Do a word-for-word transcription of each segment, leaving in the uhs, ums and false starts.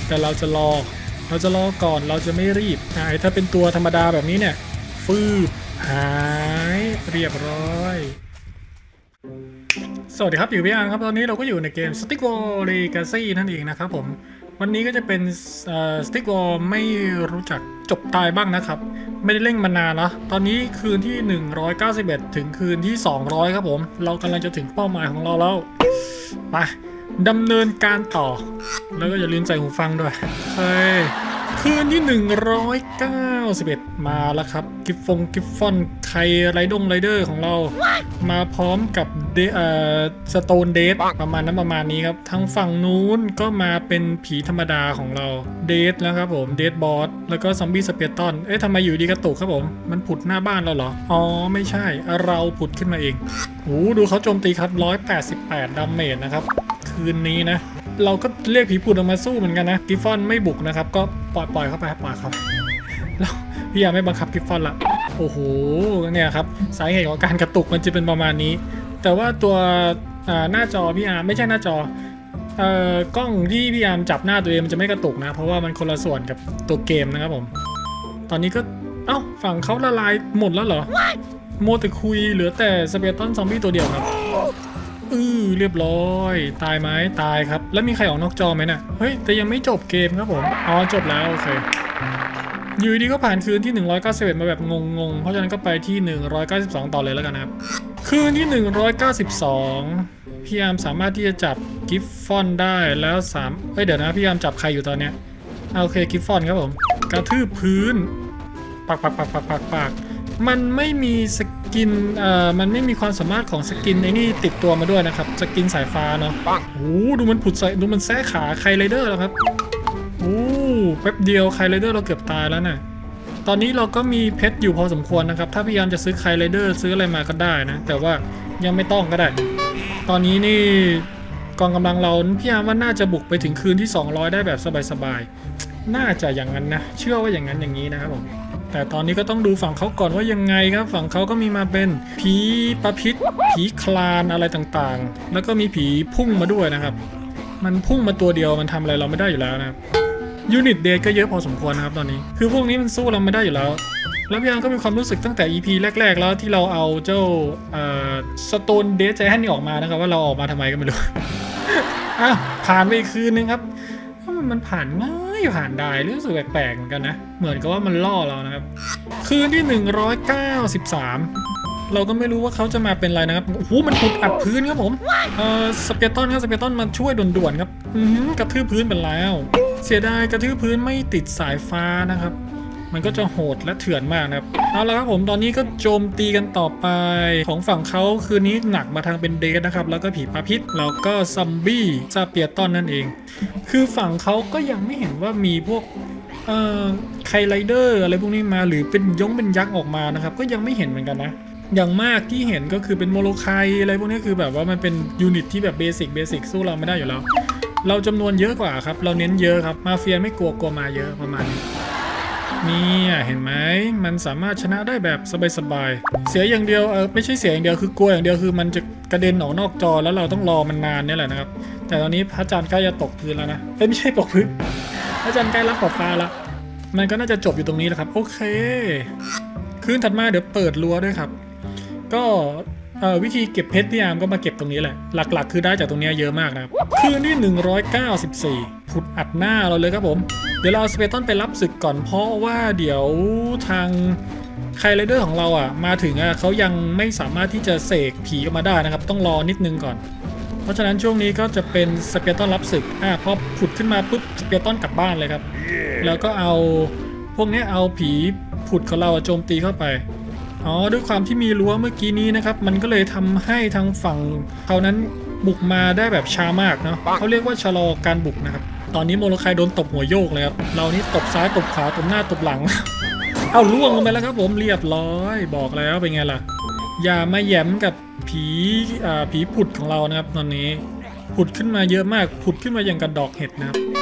แต่เราจะรอเราจะรอก่อนเราจะไม่รีบอ่าถ้าเป็นตัวธรรมดาแบบนี้เนี่ยฟืบหายเรียบร้อยสวัสดีครับอยู่พี่อาร์ครับตอนนี้เราก็อยู่ในเกม Stick Wall Legacy นั่นเองนะครับผมวันนี้ก็จะเป็น Stick Wall ไม่รู้จักจบตายบ้างนะครับไม่ได้เล่นมานานแล้วตอนนี้คืนที่หนึ่งร้อยเก้าสิบเอ็ดถึงคืนที่สองร้อยครับผมเรากำลังจะถึงเป้าหมายของเราแล้วไปดำเนินการต่อแล้วก็อย่าลืมใส่หูฟังด้วยเฮ้ยคืนที่หนึ่งร้อยเก้าสิบเอ็ดมาแล้วครับกิฟฟงกิฟฟอนไคไรดงไรเดอร์ของเรามาพร้อมกับเดอ่อสโตนเดทประมาณนั้นประมาณนี้ครับทางฝั่งนู้นก็มาเป็นผีธรรมดาของเราเดทแล้วครับผมเดทบอสแล้วก็ซอมบี้สเปเตอนเอ๊ะทำไมอยู่ดีกระตุกครับผมมันผุดหน้าบ้านเราเหรออ๋อไม่ใช่เราผุดขึ้นมาเองโอ้ดูเขาโจมตีครับหนึ่งร้อยแปดสิบแปดดาเมจนะครับคืนนี้นะเราก็เรียกผีผุดออกมาสู้เหมือนกันนะกิฟฟอนไม่บุกนะครับก็ปล่อยปล่อยเข้าไปปล่อยเขาแล้วพี่ยังไม่บังคับกิฟฟอนละโอ้โหเนี่ยครับสาเหตุของการกระตุกมันจะเป็นประมาณนี้แต่ว่าตัวหน้าจอพี่อาร์ไม่ใช่หน้าจอกล้องที่พี่อาร์จับหน้าตัวเองมันจะไม่กระตุกนะเพราะว่ามันคนละส่วนกับตัวเกมนะครับผมตอนนี้ก็เอ้าฝั่งเขาละลายหมดแล้วเหรอโมแต่คุยเหลือแต่สเปเตอนซอมบี้ตัวเดียวครับอือเรียบร้อยตายไหมตายครับแล้วมีใครออกนอกจอไหมน่ะเฮ้ยแต่ยังไม่จบเกมครับผมอ๋อจบแล้วโอเคอยู่ดีก็ผ่านคืนที่หนึ่งร้อยเก้าสิบเอ็ดมาแบบงงๆเพราะฉะนั้นก็ไปที่หนึ่งร้อยเก้าสิบสองต่อเลยแล้วกันนะครับคืนที่หนึ่งร้อยเก้าสิบสองพี่อาร์มสามารถที่จะจับกิฟฟอนได้แล้วสามเอ้ยเดี๋ยวนะพี่อาร์มจับใครอยู่ตอนเนี้ยโอเคกิฟฟอนครับผมกระทืบพื้นปักปักปักปักปักปักมันไม่มีสกินเอ่อมันไม่มีความสามารถของสกินไอ้นี่ติดตัวมาด้วยนะครับสกินสายฟ้าเนาะโอ้ดูมันผุดใส่ดูมันแซะขาไคไรเดอร์แล้วครับโอ้แป๊บเดียวไคไรเดอร์เราเกือบตายแล้วนะตอนนี้เราก็มีเพชรอยู่พอสมควรนะครับถ้าพยายามจะซื้อไคไรเดอร์ซื้ออะไรมาก็ได้นะแต่ว่ายังไม่ต้องก็ได้ตอนนี้นี่กองกำลังเราพี่อาร์มว่าน่าจะบุกไปถึงคืนที่สองร้อยได้แบบสบายๆน่าจะอย่างนั้นนะเชื่อว่าอย่างนั้นอย่างนี้นะครับผมแต่ตอนนี้ก็ต้องดูฝั่งเขาก่อนว่ายังไงครับฝั่งเขาก็มีมาเป็นผีปะพิษผีคลานอะไรต่างๆแล้วก็มีผีพุ่งมาด้วยนะครับมันพุ่งมาตัวเดียวมันทำอะไรเราไม่ได้อยู่แล้วนะครับยูนิตเดทก็เยอะพอสมควรนะครับตอนนี้คือพวกนี้มันสู้เราไม่ได้อยู่แล้วแล้วพี่อังก็มีความรู้สึกตั้งแต่ อี พี แรกๆแล้วที่เราเอาเจ้าสโตนเดทใจแฮนนี่ออกมานะครับว่าเราออกมาทำไมก็ไม่รู้ อ้าวผ่านไปอีกคืนนึงครับมันผ่านง่ายผ่านได้รู้สึกแปลกๆเหมือนกันนะเหมือนกับว่ามันล่อเรานะครับคืนที่หนึ่งร้อยเก้าสิบสามเราก็ไม่รู้ว่าเขาจะมาเป็นอะไรนะครับโอ้โหมันผุดอัดพื้นครับผมเอ่อสเปเตอนครับสเปเตอนมาช่วยด่วนๆครับอือกระทืบพื้นเป็นแล้วเสียดายกระทืบพื้นไม่ติดสายฟ้านะครับมันก็จะโหดและเถื่อนมากนะครับเอาละครับผมตอนนี้ก็โจมตีกันต่อไปของฝั่งเขาคืนนี้หนักมาทางเป็นเดทนะครับแล้วก็ผีปลาพิษแล้วก็ซอมบี้ซาเปียตอนนั่นเองคือฝั่งเขาก็ยังไม่เห็นว่ามีพวกเอ่อไคไรเดอร์อะไรพวกนี้มาหรือเป็นยงเป็นยักษ์ออกมานะครับก็ยังไม่เห็นเหมือนกันนะอย่างมากที่เห็นก็คือเป็นโมโลไคอะไรพวกนี้คือแบบว่ามันเป็นยูนิตที่แบบเบสิกเบสิกสู้เราไม่ได้อยู่แล้วเราจำนวนเยอะกว่าครับเราเน้นเยอะครับมาเฟียไม่กลัวกลัวมาเยอะประมาณนี้นี่เห็นไหมมันสามารถชนะได้แบบสบายๆเสียอย่างเดียวเออไม่ใช่เสียอย่างเดียวคือกลัวอย่างเดียวคือมันจะกระเด็นออกนอกจอแล้วเราต้องรอมันนานนี่แหละนะครับแต่ตอนนี้พระจันทร์ใกล้จะตกพื้นแล้วนะเอ้ยไม่ใช่ตกพื้นพระจันทร์ใกล้รับขอบฟ้าแล้วมันก็น่าจะจบอยู่ตรงนี้แหละครับโอเคคืนถัดมาเดี๋ยวเปิดรั้วด้วยครับก็วิธีเก็บเพชรพี่อาร์มก็มาเก็บตรงนี้แหละหลักๆคือได้จากตรงนี้เยอะมากนะครับคืนที่หนึ่งร้อยเก้าสิบสี่ผุดอัดหน้าเราเลยครับผมเดี๋ยวเราสเปเตอนไปรับศึกก่อนเพราะว่าเดี๋ยวทางไคไรเดอร์ของเราอ่ะมาถึงอ่ะเขายังไม่สามารถที่จะเสกผีออกมาได้นะครับต้องรอนิดนึงก่อนเพราะฉะนั้นช่วงนี้ก็จะเป็นสเปเตอนรับศึกอ่ะพอผุดขึ้นมาปุ๊บสเปเตอนกลับบ้านเลยครับ yeah. แล้วก็เอาพวกนี้เอาผีผุดของเราโจมตีเข้าไปอ๋อด้วยความที่มีรั้วเมื่อกี้นี้นะครับมันก็เลยทำให้ทางฝั่งเขานั้นบุกมาได้แบบช้ามากเนาะเขาเรียกว่าชะลอการบุกนะครับตอนนี้โมโลไคโดนตบหัวโยกเลยครับเรานี่ตบซ้ายตบขวาตบหน้าตบหลัง เอาล่วงลงไปแล้วครับผมเรียบร้อยบอกแล้วเป็นไงล่ะอย่ามาแย้มกับผีอ่าผีผุดของเรานะครับตอนนี้ผุดขึ้นมาเยอะมากผุดขึ้นมาอย่างกระดอกเห็ดนะครับ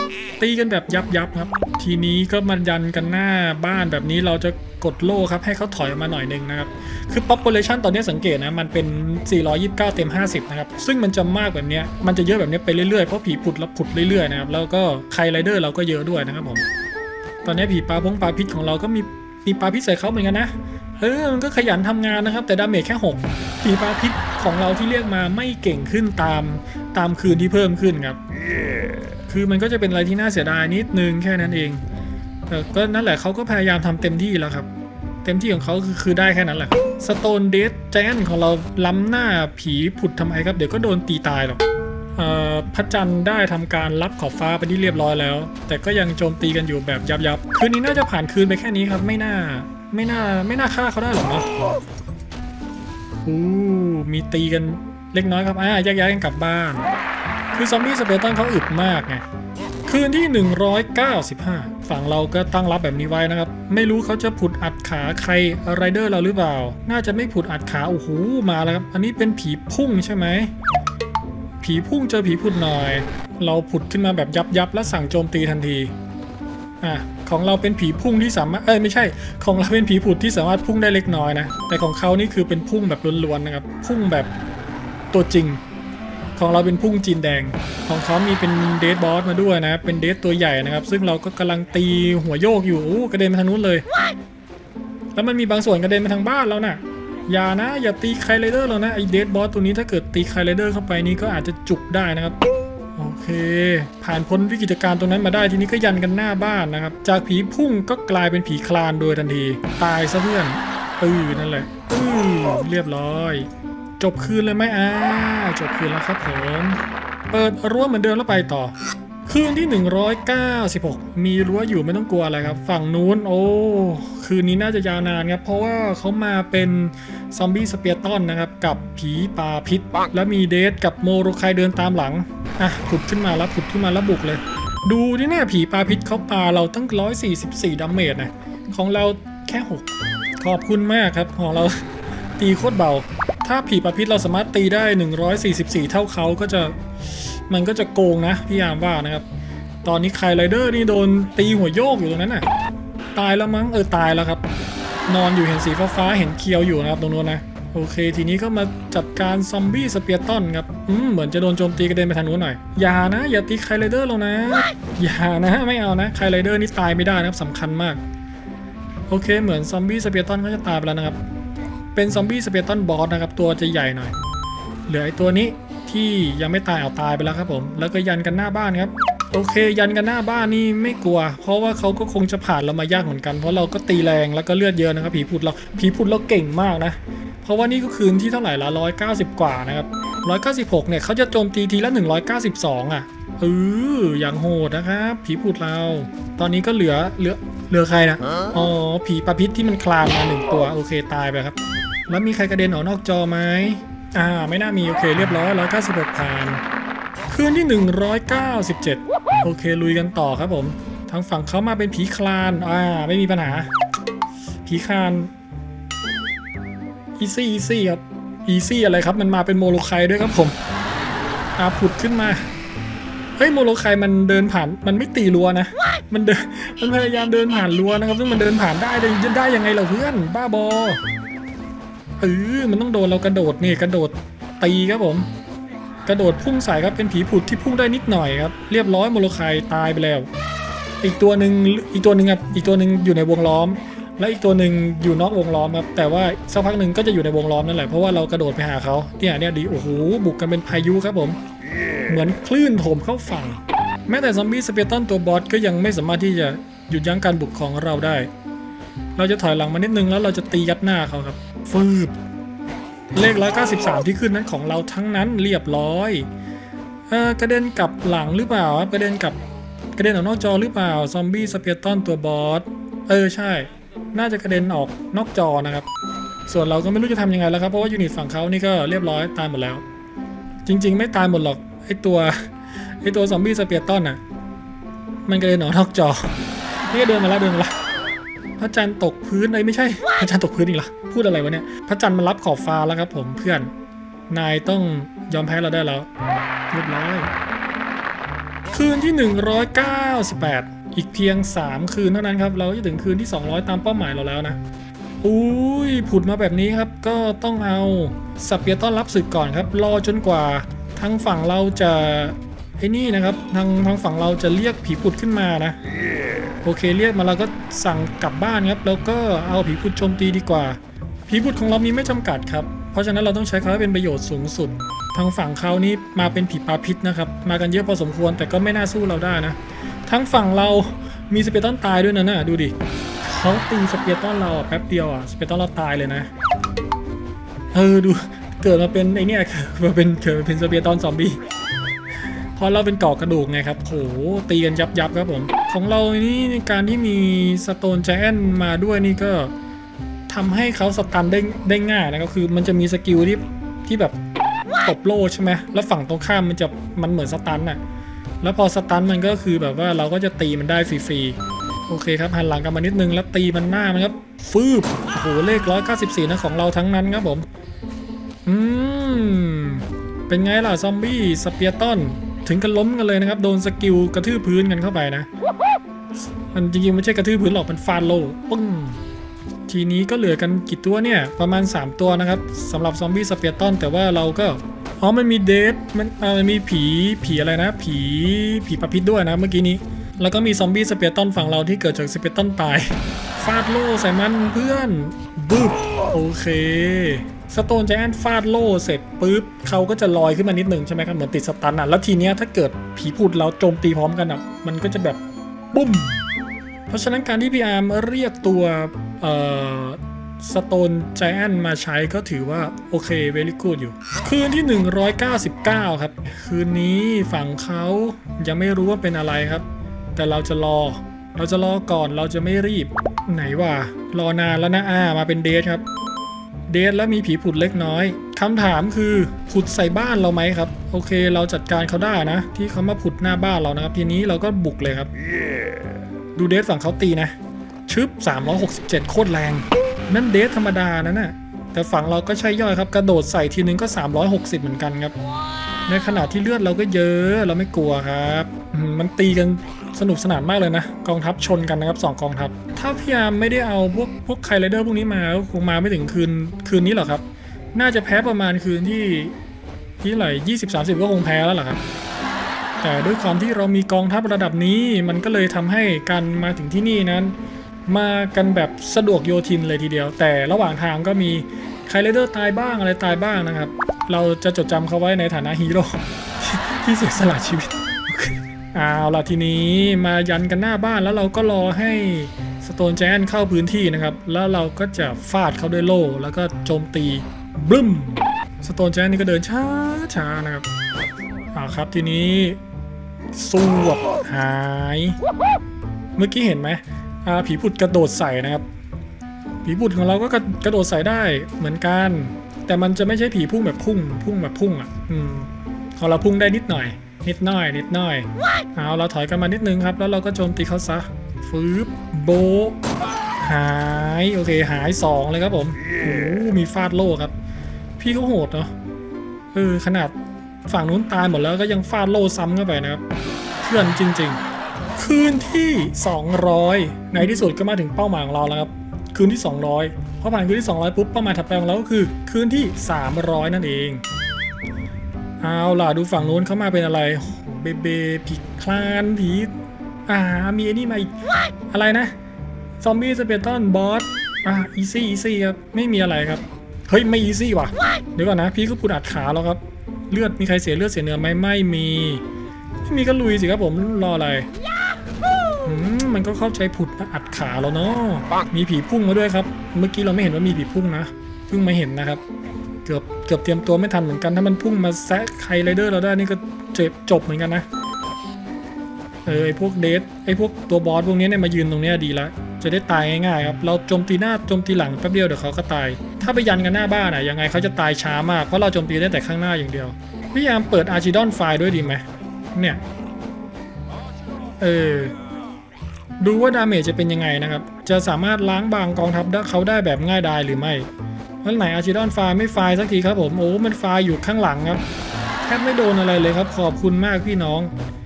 ตีกันแบบยับยับครับทีนี้ก็มายันกันหน้าบ้านแบบนี้เราจะกดโล่ครับให้เขาถอยมาหน่อยนึงนะครับคือ population ตอนนี้สังเกตนะมันเป็นสี่ร้อยยี่สิบเก้าเต็มห้าสิบนะครับซึ่งมันจะมากแบบนี้มันจะเยอะแบบนี้ไปเรื่อยๆเพราะผีผุดแล้วผุดเรื่อยๆนะครับแล้วก็ไคไรเดอร์เราก็เยอะด้วยนะครับผมตอนนี้ผีปลาพงปลาพิษของเราก็มีมีปลาพิษใส่เขาเหมือนกันนะเออมันก็ขยันทำงานนะครับแต่ดาเมจแค่หกผีปลาพิษของเราที่เรียกมาไม่เก่งขึ้นตามตามคืนที่เพิ่มขึ้นครับ yeah. คือมันก็จะเป็นอะไรที่น่าเสียดายนิดนึงแค่นั้นเองแต่ก็นั่นแหละเขาก็พยายามทำเต็มที่แล้วครับเต็มที่ของเขาคือคือได้แค่นั้นแหละสโตนเดดแจนของเราล้ำหน้าผีผุดทำไมครับเดี๋ยวก็โดนตีตายหรอกพระจันทร์ได้ทำการรับขอบฟ้าไปที่เรียบร้อยแล้วแต่ก็ยังโจมตีกันอยู่แบบยับๆคืนนี้น่าจะผ่านคืนไปแค่นี้ครับไม่น่าไม่น่าไม่น่าฆ่าเขาได้หรอกเนาะอู้มีตีกันเล็กน้อยครับอ่ะแยกย้ายกันกลับบ้านคือซอมบี้สเปรตันเขาอึดมากไงคืนที่หนึ่งร้อยเก้าสิบห้าฝั่งเราก็ตั้งรับแบบนี้ไว้นะครับไม่รู้เขาจะผุดอัดขาใครไรเดอร์เราหรือเปล่าน่าจะไม่ผุดอัดขาโอ้โหมาแล้วครับอันนี้เป็นผีพุ่งใช่ไหมผีพุ่งเจอผีผุดหน่อยเราผุดขึ้นมาแบบยับยับแล้วสั่งโจมตีทันทีอ่ะของเราเป็นผีพุ่งที่สามารถเอ้ยไม่ใช่ของเราเป็นผีผุดที่สามารถพุ่งได้เล็กน้อยนะแต่ของเขานี่คือเป็นพุ่งแบบล้วนๆนะครับพุ่งแบบตัวจริงของเราเป็นพุ่งจีนแดงของเขามีเป็นเดดบอสมาด้วยนะเป็นเดดตัวใหญ่นะครับซึ่งเราก็กำลังตีหัวโยกอยู่กระเด็นมาทางนู้นเลยแล้วมันมีบางส่วนกระเด็นมาทางบ้านแล้วนะอย่านะอย่าตีไคไรเดอร์เรานะไอเดดบอสตัวนี้ถ้าเกิดตีไคไรเดอร์เข้าไปนี่ก็อาจจะจุกได้นะครับโอเคผ่านพ้นวิกฤตการณ์ตรงนั้นมาได้ทีนี้ก็ยันกันหน้าบ้านนะครับจากผีพุ่งก็กลายเป็นผีคลานโดยทันทีตายซะเพื่อนเออนั่นแหละเออเรียบร้อยจบคืนเลยไหมอ่าจบคืนแล้วครับผมเปิดรั้วเหมือนเดิมแล้วไปต่อคืนที่หนึ่งร้อยเก้าสิบหกมีรั้วอยู่ไม่ต้องกลัวอะไรครับฝั่งนู้นโอ้คืนนี้น่าจะยาวนานครับเพราะว่าเขามาเป็นซอมบี้สเปียร์ตันนะครับกับผีปลาพิษแล้วมีเดทกับโมโรไคเดินตามหลังอ่ะผุดขึ้นมาแล้วผุดขึ้นมาแล้วบุกเลยดูที่หน้าผีปลาพิษเขาปาเราตั้งหนึ่งร้อยสี่สิบสี่ดาเมจนะของเราแค่หกขอบคุณมากครับของเราตีโคตรเบาถ้าผีปลาพิษเราสามารถตีได้หนึ่งร้อยสี่สิบสี่เท่าเขาก็จะมันก็จะโกงนะพี่ยามว่านะครับตอนนี้ไคไรเดอร์นี่โดนตีหัวโยกอยู่ตรงนั้นน่ะตายแล้วมั้งเออตายแล้วครับนอนอยู่เห็นสีฟ้าๆเห็นเคียวอยู่นะครับตรงนู้นนะโอเคทีนี้ก็มาจัดการซอมบี้สเปียร์ตันครับอืมเหมือนจะโดนโจมตีกระเด็นไปทางนู้นหน่อยอย่านะอย่าตีไคไรเดอร์เรานะอย่านะไม่เอานะไคไรเดอร์นี่ตายไม่ได้นะครับสำคัญมากโอเคเหมือนซอมบี้สเปียร์ตันก็จะตายไปแล้วนะครับเป็นซอมบี้สเปียร์ตันบอสนะครับตัวจะใหญ่หน่อยเหลือไอ้ตัวนี้ที่ยังไม่ตายเอาตายไปแล้วครับผมแล้วก็ยันกันหน้าบ้านครับโอเคยันกันหน้าบ้านนี่ไม่กลัวเพราะว่าเขาก็คงจะผ่านเรามายากเหมือนกันเพราะเราก็ตีแรงแล้วก็เลือดเยอะนะครับผีผุดเราผีผุดเราเก่งมากนะเพราะว่านี่ก็คืนที่เท่าไหร่ละร้อยเก้าสิบกว่านะครับร้อยเก้าสิบหกเนี่ยเขาจะโจมตีทีละหนึ่งร้อยเก้าสิบสองอ่ะเอออย่างโหดนะครับผีผุดเราตอนนี้ก็เหลือเหลือเหลือใครนะอ๋อผีปลาพิษที่มันคลานมาหนึ่งตัวโอเคตายไปครับแล้วมีใครกระเด็นออกนอกจอไหมอ่าไม่น่ามีโอเคเรียบร้อยร้อยเก้าสิบหกผ่านคืนที่หนึ่งร้อยเก้าสิบเจ็ดโอเคลุยกันต่อครับผมทางฝั่งเขามาเป็นผีคลานอ่าไม่มีปัญหาผีคลานอีซี่อีซี่ครับอีซี่อะไรครับมันมาเป็นโมโลไคด้วยครับผมอาผุดขึ้นมาเฮ้ยโมโลไคมันเดินผ่านมันไม่ตีรั้วนะมันเดินมันพยายามเดินผ่านรั้วนะครับซึ่งมันเดินผ่านได้เลยจะได้ยังไงเหรอเพื่อนบ้าบอเออมันต้องโดนเรากระโดดนี่กระโดดตีครับผมกระโดดพุ่งใส่ครับเป็นผีผุดที่พุ่งได้นิดหน่อยครับเรียบร้อยโมโลไคตายไปแล้วอีกตัวหนึ่งอีกตัวหนึ่งครับอีกตัวหนึ่งอยู่ในวงล้อมและอีกตัวหนึ่งอยู่นอกวงล้อมครับแต่ว่าสักพักหนึ่งก็จะอยู่ในวงล้อมนั่นแหละเพราะว่าเรากระโดดไปหาเขาเนี่ยเนี่ยดีโอ้โหบุกกันเป็นพายุครับผมเหมือนคลื่นโถมเข้าฝั่งแม้แต่ซอมบี้สเปียร์ตันตัวบอสก็ยังไม่สามารถที่จะหยุดยั้งการบุกของเราได้เราจะถอยหลังมานิดนึงแล้วเราจะตียัดหน้าเขาครับฟืบเลขหนึ่งร้อยเก้าสิบสามที่ขึ้นนั้นของเราทั้งนั้นเรียบร้อยเออกระเด็นกลับหลังหรือเปล่าครับกระเด็นกลับกระเด็นออกนอกจอหรือเปล่าซอมบี้สเปียร์ตันตัวบอสเออใช่น่าจะกระเด็นออกนอกจอนะครับส่วนเราก็ไม่รู้จะทำยังไงแล้วครับเพราะว่ายูนิตฝั่งเขานี่ก็เรียบร้อยตายหมดแล้วจริงๆไม่ตายหมดหรอกไอตัวไอตัวซอมบี้สเปียร์ตันอ่ะมันกระเด็นออกนอกจอนี่เดินมาแล้วเดินมาแล้วพระจันทร์ตกพื้นไอ้ไม่ใช่พระจันทร์ตกพื้นอีกละพูดอะไรวะเนี่ยพระจันทร์มันรับขอบฟ้าแล้วครับผมเพื่อนนายต้องยอมแพ้เราได้แล้วเรียบร้อยคืนที่หนึ่งร้อยเก้าสิบแปดอีกเพียงสามคืนเท่านั้นครับเราจะถึงคืนที่สองร้อยตามเป้าหมายเราแล้วนะอุ้ยผุดมาแบบนี้ครับก็ต้องเอาสับเปียต้อนรับศึกก่อนครับรอจนกว่าทางฝั่งเราจะไอ้นี่นะครับทางทางฝั่งเราจะเรียกผีผุดขึ้นมานะโอเคเรียกมาเราก็สั่งกลับบ้านครับแล้วก็เอาผีผุดโจมตีดีกว่าผีผุดของเรามีไม่จำกัดครับเพราะฉะนั้นเราต้องใช้เขาให้เป็นประโยชน์สูงสุดทางฝั่งเขานี่มาเป็นผีปลาพิษนะครับมากันเยอะพอสมควรแต่ก็ไม่น่าสู้เราได้นะทั้งฝั่งเรามีสเปเตอร์ตายด้วยนะน่ะดูดิเขาตีสเปเตอร์เราแป๊บเดียวอ่ะสเปเตอร์เราตายเลยนะเออดูเกิดมาเป็นไอเนี้ยมาเป็นเกิดมาเป็นสเปเตอร์ซอมบี้พอเราเป็นเกาะกระดูกไงครับโหตีกันยับยับครับผมของเรานี่ในการที่มีสโตนไจแอนท์มาด้วยนี่ก็ทำให้เขาสตันได้ได้ง่ายนะครับคือมันจะมีสกิลที่ที่แบบตบโล่ใช่ไหมแล้วฝั่งตรงข้ามมันจะมันเหมือนสตันน่ะแล้วพอสตันมันก็คือแบบว่าเราก็จะตีมันได้ฟรีๆโอเคครับหันหลังกันมานิดนึงแล้วตีมันหน้ามันครับฟืบโอ้โหเลขร้อยเก้าสิบสี่นะของเราทั้งนั้นครับผมอืมเป็นไงล่ะซอมบี้สเปียร์ตันถึงกันล้มกันเลยนะครับโดนสกิลกระทืบพื้นกันเข้าไปนะมันจริงๆไม่ใช่กระทืบพื้นหรอกมันฟาดโล่ปึ้งทีนี้ก็เหลือกันกี่ตัวเนี่ยประมาณสามตัวนะครับสำหรับซอมบี้สเปียร์ตันแต่ว่าเราก็อ๋อมันมีเดทมันเออมีผีผีอะไรนะผีผีปลาพิษด้วยนะเมื่อกี้นี้แล้วก็มีซอมบี้สเปียร์ตันฝั่งเราที่เกิดจากสเปียร์ตันตายฟาดโล่ใส่มันเพื่อนบึ้บโอเคสโตนไจแอนท์ฟาดโล่เสร็จปุ๊บเขาก็จะลอยขึ้นมานิดหนึ่งใช่ไหมครับเหมือนติดสตันอ่ะแล้วทีเนี้ยถ้าเกิดผีผุดเราโจมตีพร้อมกันอ่ะมันก็จะแบบปุ้มเพราะฉะนั้นการที่พี่อาร์มเรียกตัวเอ่อสโตนไจแอนท์มาใช้ก็ถือว่าโอเคเวลี่กูดอยู่คืนที่หนึ่งร้อยเก้าสิบเก้าครับคืนนี้ฝั่งเขายังไม่รู้ว่าเป็นอะไรครับแต่เราจะรอเราจะรอก่อนเราจะไม่รีบไหนวะรอนานแล้วนะอ่ามาเป็นเดทครับเดทแล้วมีผีผุดเล็กน้อยคำถามคือผุดใส่บ้านเราไหมครับโอเคเราจัดการเขาได้นะที่เขามาผุดหน้าบ้านเรานะครับทีนี้เราก็บุกเลยครับ yeah. ดูเดทฝั่งเขาตีนะชึบสามร้อยหกสิบเจ็ดโคตรแรงนั่นเดทธรรมดานะน่ะแต่ฝั่งเราก็ใช้ย่อยครับกระโดดใส่ทีนึงก็สามร้อยหกสิบเหมือนกันครับ wow. ในขณะที่เลือดเราก็เยอะเราไม่กลัวครับมันตีกันสนุกสนานมากเลยนะกองทัพชนกันนะครับสองกองทัพถ้าพี่อาร์มไม่ได้เอาพวกพวกไคไรเดอร์พวกนี้มาคงมาไม่ถึงคืนคืนนี้หรอกครับน่าจะแพ้ประมาณคืนที่ที่ไหนยี่สิบสามสิบก็คงแพ้แล้วล่ะครับแต่ด้วยความที่เรามีกองทัพระดับนี้มันก็เลยทำให้การมาถึงที่นี่นั้นมากันแบบสะดวกโยทินเลยทีเดียวแต่ระหว่างทางก็มีไคไรเดอร์ตายบ้างอะไรตายบ้างนะครับเราจะจดจำเขาไว้ในฐานะฮีโร่ที่เสียสละชีวิตเอาล่ะทีนี้มายันกันหน้าบ้านแล้วเราก็รอให้สโตนไจแอนท์เข้าพื้นที่นะครับแล้วเราก็จะฟาดเขาด้วยโล่แล้วก็โจมตีบึ้มสโตนไจแอนท์นี่ก็เดินช้าช้านะครับเอาครับทีนี้สวบหายเมื่อกี้เห็นไหมผีผุดกระโดดใส่นะครับผีผุดของเราก็กระโดดใส่ได้เหมือนกันแต่มันจะไม่ใช่ผีพุ่งแบบพุ่งพุ่งแบบพุ่งอ่ะอืมของเราพุ่งได้นิดหน่อยนิดหน่อยนิดหน่อยเอาเราถอยกันมานิดนึงครับแล้วเราก็โจมตีเขาซะฟืบโบหายโอเคหายสองเลยครับผมโอ้มีฟาดโล่ครับพี่เขาโหดเนาะเออขนาดฝั่งนู้นตายหมดแล้วก็ยังฟาดโล่ซ้ำเข้าไปนะครับเพื่อนจริงๆคืนที่สองร้อยในที่สุดก็มาถึงเป้าหมายของเราแล้วครับคืนที่สองร้อยพอผ่านคืนที่สองร้อยปุ๊บเป้าหมายถัดไปของเราก็คือคืนที่สามร้อยนั่นเองเอาล่ะดูฝั่งนู้นเขามาเป็นอะไรเบเบผีคลานผีอ่ามีไอ้นี่มาอีกอะไรนะซอมบี้สเปเตอร์บอสอ่าอีซี่อีซี่ครับไม่มีอะไรครับเฮ้ยไม่อีซี่ว่ะเดี๋ยวก่อนนะพี่ก็พูดอัดขาแล้วครับเลือดมีใครเสียเลือดเสียเนื้อไหมไม่มีไม่มีก็ลุยสิครับผมรออะไรมันก็เข้าใจผุดอัดขาแล้วเนาะมีผีพุ่งมาด้วยครับเมื่อกี้เราไม่เห็นว่ามีผีพุ่งนะเพิ่งมาเห็นนะครับเกือบเกือบเตรียมตัวไม่ทันเหมือนกันถ้ามันพุ่งมาแซะใครไรเดอร์เราได้นี่ก็เจ็บจบเหมือนกันนะเออไอพวกเดทไอพวกตัวบอสพวกนี้เนี่ยมายืนตรงนี้ดีแล้วจะได้ตายง่ายๆครับเราโจมตีหน้าโจมตีหลังแป๊บเดียวเดี๋ยวเขาก็ตายถ้าไปยันกันหน้าบ้านอ่ะยังไงเขาจะตายช้ามากเพราะเราโจมตีได้แต่ข้างหน้าอย่างเดียวพยายามเปิดอาร์ชิดอนไฟด้วยดีไหมเนี่ยเออดูว่าดาเมจจะเป็นยังไงนะครับจะสามารถล้างบางกองทัพเขาได้แบบง่ายดายหรือไม่แล้วไหนอาร์ชิดอนไฟไม่ไฟสักทีครับผมโอ้มันไฟอยู่ข้างหลังครับแทบไม่โดนอะไรเลยครับขอบคุณมากพี่น้อง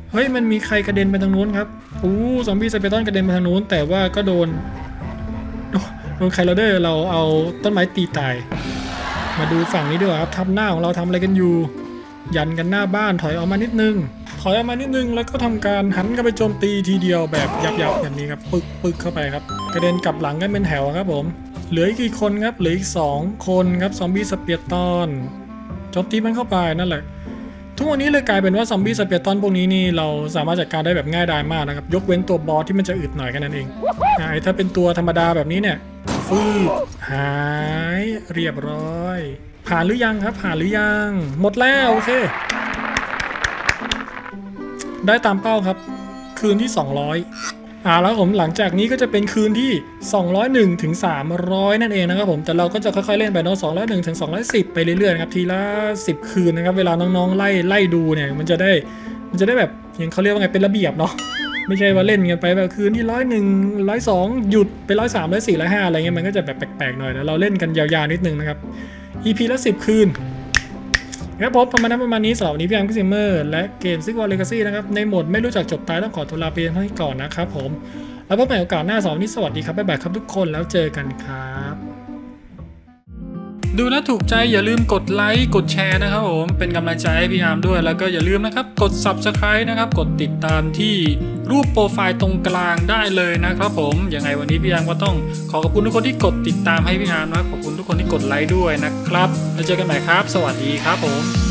เฮ้ยมันมีใครกระเด็นไปทางนู้นครับอู้ซอมบี้สเปรตันกระเด็นไปทางนู้นแต่ว่าก็โดนโดนไคลเดอร์เราเอาต้นไม้ตีตายมาดูฝั่งนี้ด้วยครับทับหน้าของเราทำอะไรกันอยู่ยันกันหน้าบ้านถอยออกมานิดนึงถอยออกมานิดนึงแล้วก็ทำการหันกันไปโจมตีทีเดียวแบบยับยับแบบนี้ครับปึกปึกเข้าไปครับกระเด็นกลับหลังกันเป็นแถวครับผมเหลืออีกกี่คนครับเหลืออีกสองคนครับซอมบี้สเปียร์ตอนโจมตีมันเข้าไปนั่นแหละทุกวันนี้เลยกลายเป็นว่าซอมบี้สเปียร์ตอนพวกนี้นี่เราสามารถจัดการได้แบบง่ายดายมากนะครับยกเว้นตัวบอสที่มันจะอึดหน่อยแค่นั้นเองไอ้ถ้าเป็นตัวธรรมดาแบบนี้เนี่ยฟืบหายเรียบร้อยผ่านหรือยังครับผ่านหรือยังหมดแล้วโอเคได้ตามเป้าครับคืนที่สองร้อยอ่าแล้วผมหลังจากนี้ก็จะเป็นคืนที่สองร้อยเอ็ดถึงสามร้อยนั่นเองนะครับผมแต่เราก็จะค่อยๆเล่นไปเนาะสองร้อยเอ็ดถึงสองร้อยสิบไปเรื่อยๆนะครับทีละสิบคืนนะครับเวลาน้องๆไล่ไล่ดูเนี่ยมันจะได้มันจะได้แบบอย่างเขาเรียกว่าไงเป็นระเบียบเนาะไม่ใช่ว่าเล่นกันไปแบบคืนที่ร้อยหนึ่งร้อยสองหยุดไปร้อยสามร้อยสี่ร้อยห้าอะไรเงี้ยมันก็จะแบบแปลกๆหน่อยแล้วเราเล่นกันยาวๆนิดนึงนะครับ อี พี ละสิบคืนครับผมประมาณนั้นประมาณนี้สำหรับวันนี้พี่อาร์มพิซิเมอร์และเกมซิกวอลเลกาซี่นะครับในโหมดไม่รู้จักจบตายต้องขอตัวลาไปเท่านี้ก่อนนะครับผมแล้วพบกันใหม่โอกาสหน้าสำหรับวันนี้สวัสดีครับบ๊ายบายครับทุกคนแล้วเจอกันครับดูแลถูกใจอย่าลืมกดไลค์กดแชร์นะครับผมเป็นกำลังใจให้พี่อาร์มด้วยแล้วก็อย่าลืมนะครับกด ซับสไครบ์ นะครับกดติดตามที่รูปโปรไฟล์ตรงกลางได้เลยนะครับผมยังไงวันนี้พี่อาร์มก็ต้องขอขอบคุณทุกคนที่กดติดตามให้พี่อาร์มนะขอบคุณทุกคนที่กดไลค์ด้วยนะครับแล้วเจอกันใหม่ครับสวัสดีครับผม